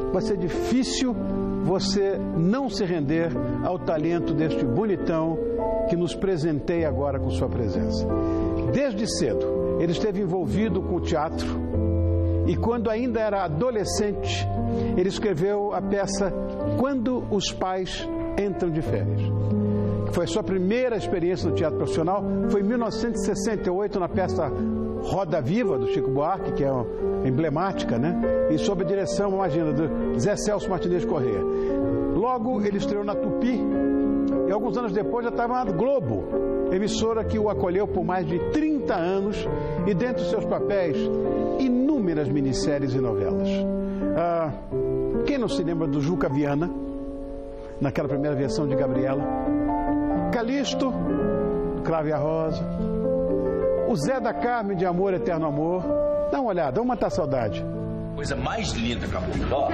vai ser difícil você não se render ao talento deste bonitão que nos presenteia agora com sua presença. Desde cedo, ele esteve envolvido com o teatro e quando ainda era adolescente, ele escreveu a peça Quando os Pais Entram de Férias. Foi a sua primeira experiência no teatro profissional, foi em 1968 na peça Roda Viva, do Chico Buarque, que é emblemática, né? E sob a direção, imagina, do Zé Celso Martinez Corrêa. Logo, ele estreou na Tupi e alguns anos depois já estava na Globo, emissora que o acolheu por mais de 30 anos e, dentre os seus papéis, inúmeras minisséries e novelas. Quem não se lembra do Juca Viana, naquela primeira versão de Gabriela? Calixto, Cravo e a Rosa. O Zé da Carmen de Amor, Eterno Amor. Dá uma olhada, vamos matar a saudade. Coisa mais linda, caboclo. Ó.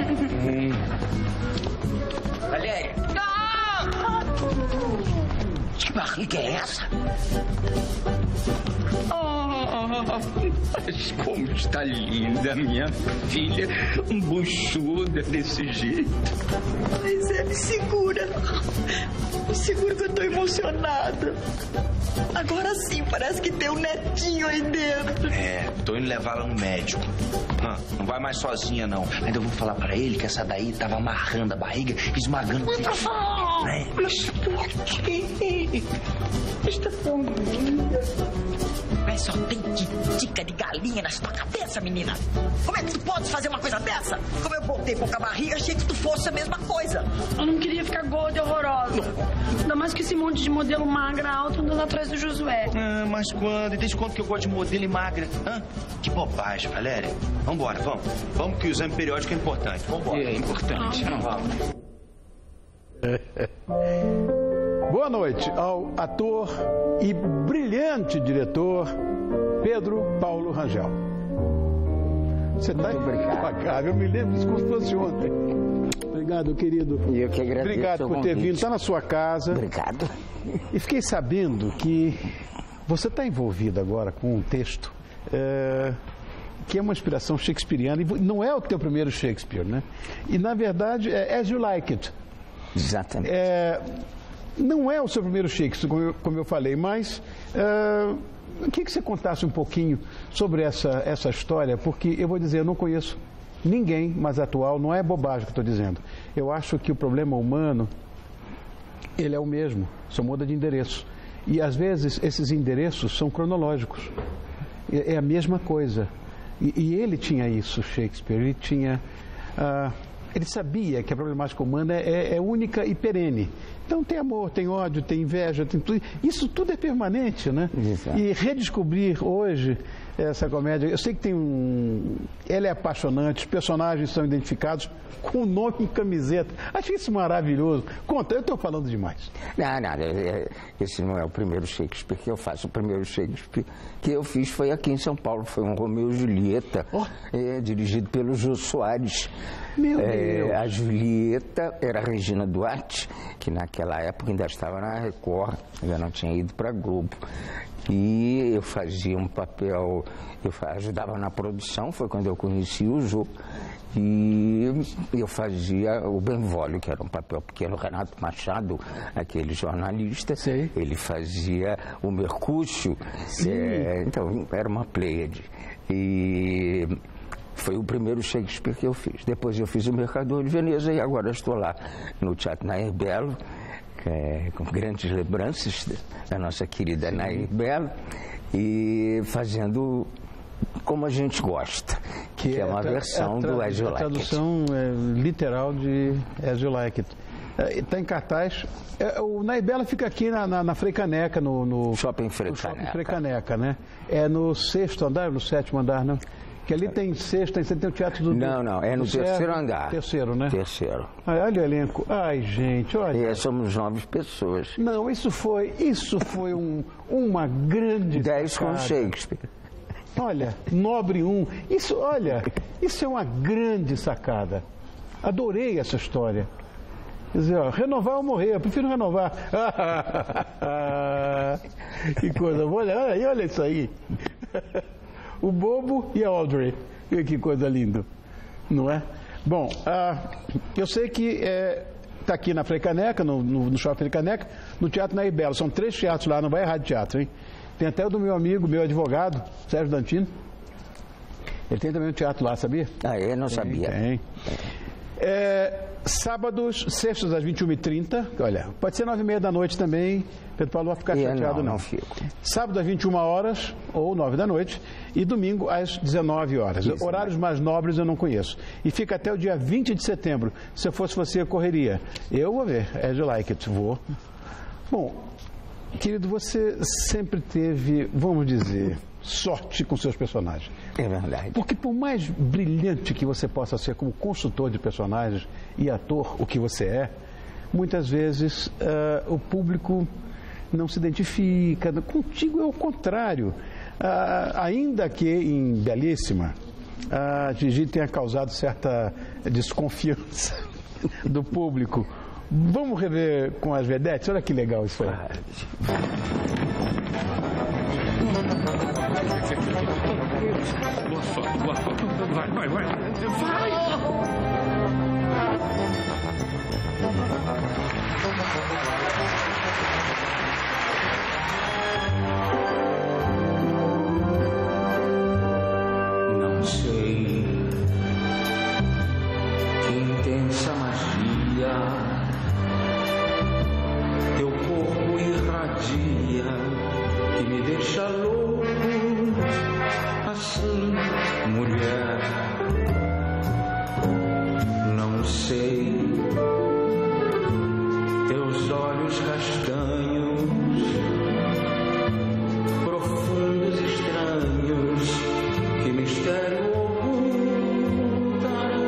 Valéria. Que barriga é essa? Mas como está linda, minha filha. Buchuda desse jeito. Mas me segura. Me segura que eu tô emocionada. Agora sim, parece que tem um netinho aí dentro. Tô indo levá-la no médico. Não vai mais sozinha, não. Ainda vou falar pra ele que essa daí tava amarrando a barriga, esmagando o intestino. Mas por quê? Está tão linda. Mas só tem titica de galinha na sua cabeça, menina. Como é que tu pode fazer uma coisa dessa? Como eu botei pouca barriga, achei que tu fosse a mesma coisa. Eu não queria ficar gorda e horrorosa. Ainda mais que esse monte de modelo magra alto andando atrás do Josué. Mas quando? E desde quando que eu gosto de modelo e magra? Que bobagem, Valéria. Vambora, vamos. Vamos que o exame periódico é importante. Vambora. É importante. Vamos. Boa noite ao ator e brilhante diretor Pedro Paulo Rangel. Você está impecável, eu me lembro disso como se fosse ontem. Obrigado, querido. Eu que agradeço. Obrigado por ter vindo, está na sua casa. Obrigado. E fiquei sabendo que você está envolvido agora com um texto que é uma inspiração shakespeariana, e não é o teu primeiro Shakespeare, né? E, na verdade, é As You Like It. Exatamente. Não é o seu primeiro Shakespeare, como eu falei, mas eu queria que você contasse um pouquinho sobre essa história, porque eu vou dizer, eu não conheço ninguém mais atual, não é bobagem que eu estou dizendo. Eu acho que o problema humano, ele é o mesmo, só muda de endereço. E, às vezes, esses endereços são cronológicos. É a mesma coisa. E ele tinha isso, Shakespeare, ele tinha... ele sabia que a problemática humana é única e perene. Então tem amor, tem ódio, tem inveja, tem tudo. Isso tudo é permanente, né? Exato. E redescobrir hoje essa comédia, eu sei que ela é apaixonante, os personagens são identificados com o nome em camiseta. Acho isso maravilhoso. Conta, eu estou falando demais. Não, esse não é o primeiro Shakespeare que eu faço. O primeiro Shakespeare que eu fiz foi aqui em São Paulo, foi um Romeu e Julieta, dirigido pelo Jô Soares. Meu Deus! A Julieta era a Regina Duarte, que naquela época ainda estava na Record, ainda não tinha ido para a Globo. E eu fazia um papel, eu ajudava na produção, foi quando eu conheci o Jô. E eu fazia o Benvolio, que era um papel pequeno, Renato Machado, aquele jornalista. Sim. Ele fazia o Mercúcio, então era uma pleiade. E foi o primeiro Shakespeare que eu fiz. Depois eu fiz o Mercador de Veneza e agora estou lá no Teatro Nair Belo, com grandes lembranças da nossa querida Nair Belo, e fazendo Como a Gente Gosta, que é uma versão do As You Like It. A tradução literal de As You Like It. Está em cartaz. O Nair Belo fica aqui na Frei Caneca, no Shopping Frei Caneca. Shopping Frei Caneca, né? É no 6º andar, no 7º andar, não? Que ali tem sexta, tem o teatro do... Não, é no terceiro andar. Terceiro, né? Terceiro. Olha o elenco. Ai, gente, olha. Somos 9 pessoas. Não, isso foi uma grande 10 com Shakespeare. Olha, Nobre 1. Isso é uma grande sacada. Adorei essa história. Quer dizer, renovar ou morrer, eu prefiro renovar. Que coisa boa. Olha isso aí. O Bobo e a Audrey. Que coisa linda, não é? Bom, eu sei que está aqui na Frei Caneca, no Shopping Frei Caneca, no Teatro Nair Belo. São 3 teatros lá, não vai errar de teatro, hein? Tem até o do meu amigo, meu advogado, Sérgio Dantino. Ele tem também um teatro lá, sabia? Eu não sabia. Tem. Sábados, sextas às 21h30. Olha, pode ser 9h30 da noite também. Pedro Paulo vai ficar chateado, não fico. Sábado às 21 horas ou 9 da noite. E domingo às 19 horas. Isso, horários mais nobres eu não conheço. E fica até o dia 20 de setembro. Se eu fosse você, eu correria. Eu vou ver. As you like it. Vou. Bom, querido, você sempre teve, vamos dizer, sorte com seus personagens. É verdade. Porque por mais brilhante que você possa ser como consultor de personagens e ator, o que você é, muitas vezes o público não se identifica. Contigo é o contrário. Ainda que em Belíssima, a Gigi tenha causado certa desconfiança do público. Vamos rever com as vedetes? Olha que legal isso aí. Vai. Não sei que intensa magia teu corpo irradia, que me deixa louco assim, mulher. Não sei, teus olhos castanhos, profundos e estranhos, que mistério ocultaram,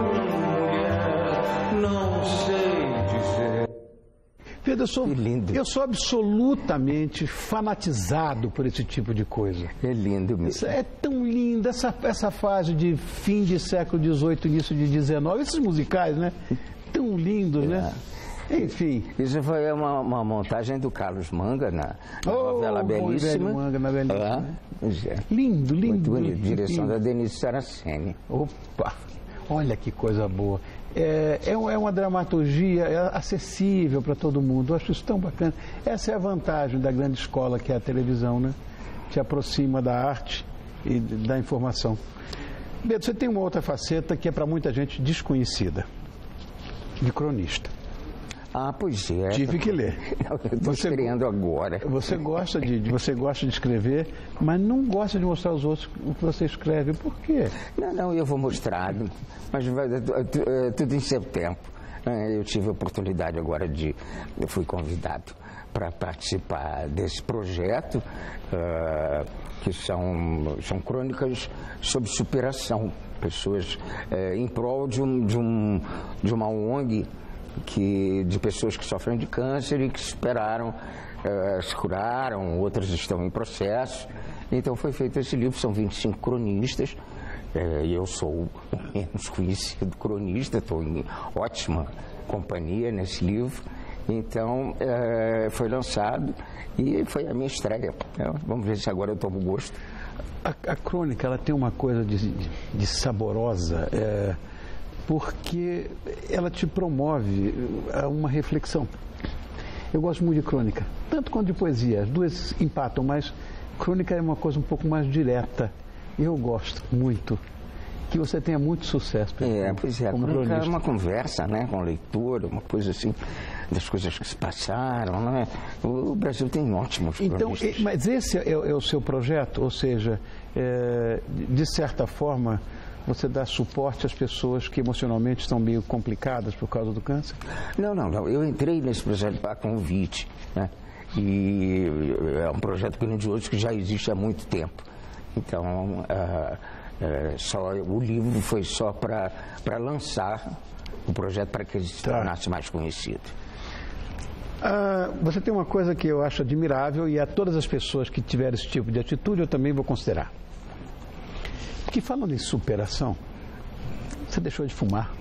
mulher. Não sei dizer. Pedro, eu sou absolutamente fanatizado por esse tipo de coisa. É lindo mesmo. É tão linda essa fase de fim de século XVIII, início de XIX. Esses musicais, né? Tão lindos, né? Enfim. Isso foi uma montagem do Carlos Manga na novela Belíssima. Manga na Belíssima. Lindo. Muito bonito. Direção da Denise Saraceni. Opa! Olha que coisa boa. É uma dramaturgia acessível para todo mundo. Eu acho isso tão bacana. Essa é a vantagem da grande escola que é a televisão, né? Te aproxima da arte e da informação. Beto, você tem uma outra faceta que é para muita gente desconhecida. De cronista. Pois é. Tive que ler. Estou estreando agora. Você gosta de escrever, mas não gosta de mostrar aos outros o que você escreve. Por quê? Não, eu vou mostrar, mas tudo em seu tempo. Eu tive a oportunidade agora eu fui convidado para participar desse projeto, que são crônicas sobre superação. Pessoas em prol de uma ONG de pessoas que sofrem de câncer e que superaram, se curaram, outras estão em processo. Então foi feito esse livro, são 25 cronistas, e eu sou o menos conhecido cronista, estou em ótima companhia nesse livro. Então foi lançado e foi a minha estreia. Vamos ver se agora eu tomo gosto. A crônica, ela tem uma coisa de saborosa, porque ela te promove a uma reflexão. Eu gosto muito de crônica, tanto quanto de poesia. As duas empatam, mas crônica é uma coisa um pouco mais direta. Eu gosto muito. Que você tenha muito sucesso. Pois é, a crônica é uma conversa, né, com o leitor, uma coisa assim, das coisas que se passaram, né? O Brasil tem ótimos cronistas. Então, mas esse é o seu projeto? Ou seja, de certa forma, você dá suporte às pessoas que emocionalmente estão meio complicadas por causa do câncer? Não. Eu entrei nesse projeto a convite, né? E é um projeto grandioso que já existe há muito tempo. Então, o livro foi só para lançar o projeto para que ele se tornasse mais conhecido. Você tem uma coisa que eu acho admirável e a todas as pessoas que tiverem esse tipo de atitude eu também vou considerar. Porque falando em superação, você deixou de fumar.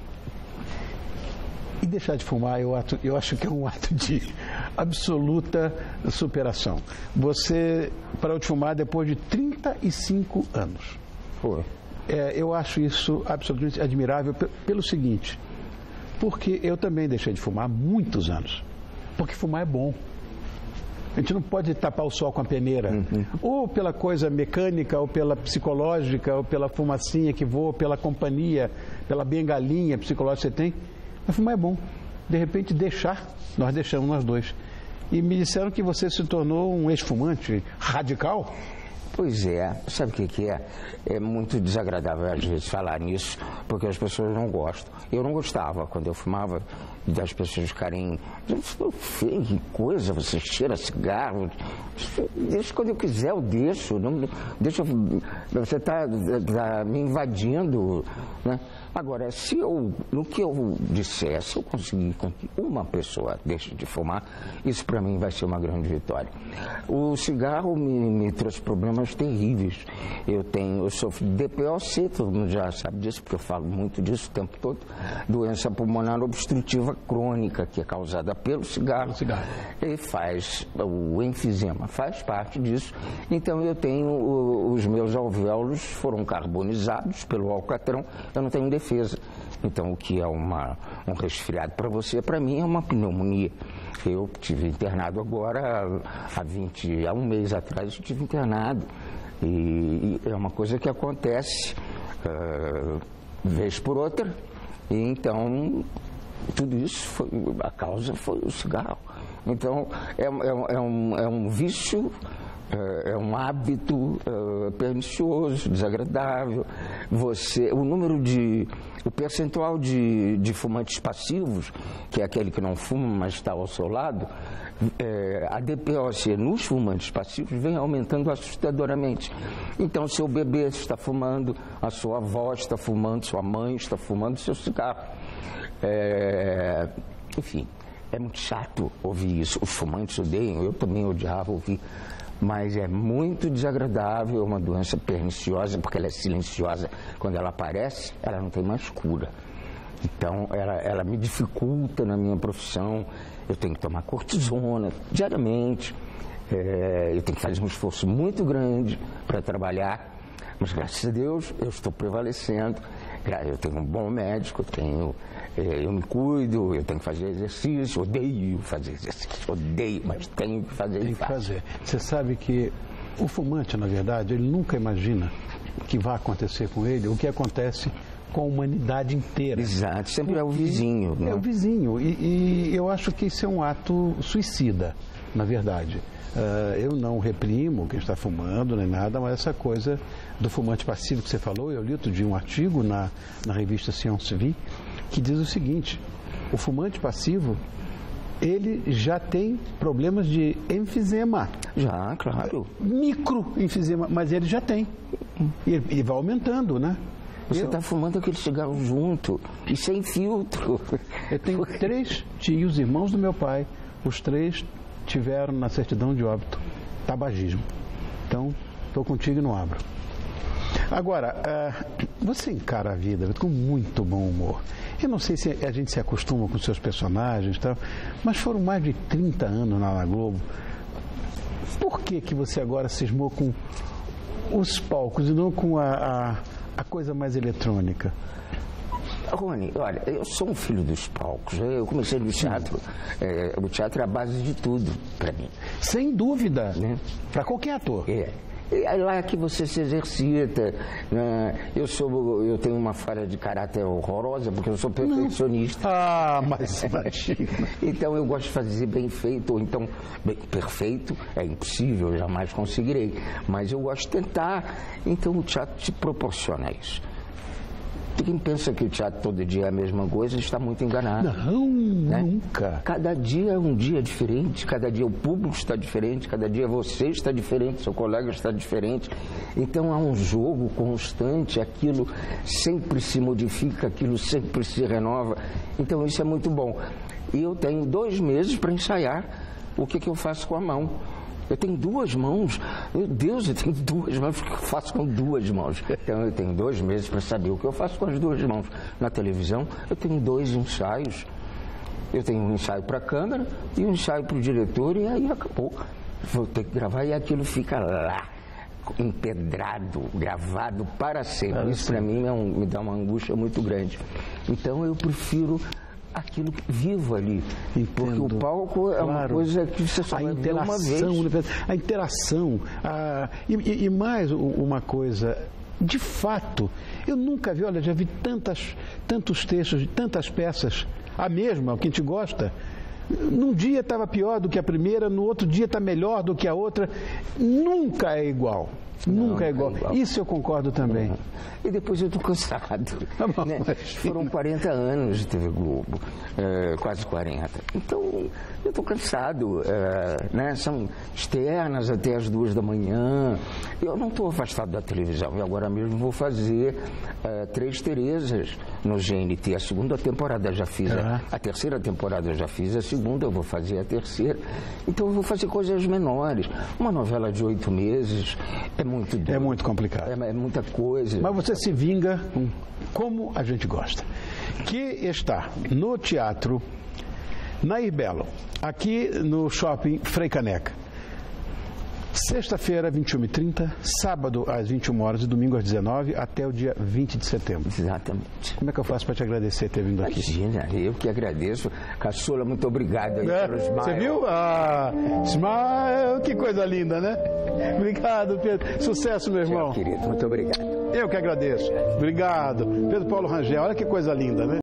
E deixar de fumar eu acho que é um ato de absoluta superação. Você parou de fumar depois de 35 anos. Foi. eu acho isso absolutamente admirável pelo seguinte, porque eu também deixei de fumar há muitos anos, porque fumar é bom. A gente não pode tapar o sol com a peneira, ou pela coisa mecânica, ou pela psicológica, ou pela fumacinha que voa, pela companhia, pela bengalinha psicológica que você tem. Mas fumar é bom. De repente, nós deixamos nós dois. E me disseram que você se tornou um ex-fumante radical. Pois é, sabe o que é? É muito desagradável às vezes falar nisso, porque as pessoas não gostam. Eu não gostava quando eu fumava das pessoas ficarem, que coisa, você cheira cigarro, deixa quando eu quiser, eu deixo, não, deixa, você está me invadindo, né? Agora, no que eu disser, se eu conseguir com que uma pessoa deixe de fumar, isso para mim vai ser uma grande vitória. O cigarro me trouxe problemas terríveis. Eu sofro de DPOC, todo mundo já sabe disso, porque eu falo muito disso o tempo todo. Doença pulmonar obstrutiva crônica, que é causada pelo cigarro. E faz o enfisema, faz parte disso. Então eu tenho, os meus alvéolos foram carbonizados pelo alcatrão, eu não tenho defesa. Então, o que é um resfriado para você, para mim é uma pneumonia. Eu tive internado agora, há um mês atrás, eu estive internado. E é uma coisa que acontece vez por outra. E então, tudo isso, a causa foi o cigarro. Então, é um vício, é um hábito pernicioso, desagradável. O percentual de fumantes passivos, que é aquele que não fuma, mas está ao seu lado, a DPOC nos fumantes passivos vem aumentando assustadoramente. Então, seu bebê está fumando, a sua avó está fumando, sua mãe está fumando seu cigarro. Enfim, é muito chato ouvir isso. Os fumantes odeiam, eu também odiava ouvir. Mas é muito desagradável, é uma doença perniciosa, porque ela é silenciosa. Quando ela aparece, ela não tem mais cura. Então, ela me dificulta na minha profissão. Eu tenho que tomar cortisona diariamente. Eu tenho que fazer um esforço muito grande para trabalhar. Mas, graças a Deus, eu estou prevalecendo. Eu tenho um bom médico, eu me cuido, eu tenho que fazer exercício, odeio fazer exercício, mas tenho que fazer. Tem que fazer. Você sabe que o fumante, na verdade, ele nunca imagina que vai acontecer com ele o que acontece com a humanidade inteira. Exato, sempre é o vizinho. Né? É o vizinho, e eu acho que isso é um ato suicida, na verdade. Eu não reprimo quem está fumando nem nada, mas essa coisa do fumante passivo que você falou, eu li outro dia um artigo na revista Science Vie que diz o seguinte: o fumante passivo, ele já tem problemas de enfisema. Já, claro. Microenfisema, mas ele já tem. E vai aumentando, né? Você está fumando aquele cigarro junto e sem filtro. Eu tenho 3 tios, irmãos do meu pai, os 3 tiveram na certidão de óbito tabagismo. Então, estou contigo e não abro. Agora, você encara a vida com muito bom humor. Eu não sei se a gente se acostuma com seus personagens e tal, mas foram mais de 30 anos na Globo. Por que você agora cismou com os palcos e não com a coisa mais eletrônica? Rony, olha, eu sou um filho dos palcos. Eu comecei no teatro. O teatro é a base de tudo para mim. Sem dúvida, né? Para qualquer ator. É lá que você se exercita. Né? Eu tenho uma falha de caráter horrorosa, porque eu sou perfeccionista. Mas imagina. Então eu gosto de fazer bem feito, ou então, perfeito é impossível, jamais conseguirei. Mas eu gosto de tentar. Então o teatro te proporciona isso. Quem pensa que o teatro todo dia é a mesma coisa está muito enganado. Não, né? Nunca. Cada dia é um dia diferente, cada dia o público está diferente, cada dia você está diferente, seu colega está diferente. Então há um jogo constante, aquilo sempre se modifica, aquilo sempre se renova. Então isso é muito bom. E eu tenho 2 meses para ensaiar o que eu faço com a mão. Eu tenho 2 mãos. Meu Deus, eu tenho 2 mãos. O que eu faço com 2 mãos? Então, eu tenho 2 meses para saber o que eu faço com as 2 mãos. Na televisão, eu tenho 2 ensaios. Eu tenho um ensaio para a câmera e um ensaio para o diretor, e aí acabou. Vou ter que gravar e aquilo fica lá. empedrado, gravado para sempre. Isso para mim me dá uma angústia muito grande. Então eu prefiro aquilo vivo ali. Porque o palco é uma coisa que você só vai ver uma vez. A interação, e mais uma coisa, de fato, eu nunca vi, olha, já vi tantos textos de tantas peças, a mesma, o que a gente gosta. Num dia estava pior do que a primeira, no outro dia está melhor do que a outra. Nunca é igual. Nunca é igual. Isso eu concordo também. E depois eu estou cansado. Né? Foram 40 anos de TV Globo, quase 40. Então, eu estou cansado. Né? São externas até as 2 da manhã. Eu não estou afastado da televisão. E agora mesmo vou fazer 3 Terezas no GNT. A segunda temporada eu já fiz. A terceira temporada eu já fiz. A segunda eu vou fazer a terceira. Então eu vou fazer coisas menores. Uma novela de 8 meses é muito duro. É muito complicado. É muita coisa. Mas você se vinga como a gente gosta. Que está no Teatro Nair Belo, aqui no Shopping Frei Caneca. Sexta-feira, 21h30, sábado às 21 horas e domingo às 19 até o dia 20 de setembro. Exatamente. Como é que eu faço para te agradecer ter vindo aqui? Imagina, eu que agradeço. Caçula, muito obrigado aí pelo Smile. Você viu? Smile, que coisa linda, né? Obrigado, Pedro. Sucesso, meu irmão. Tchau, querido. Muito obrigado. Eu que agradeço. Obrigado. Pedro Paulo Rangel, olha que coisa linda, né?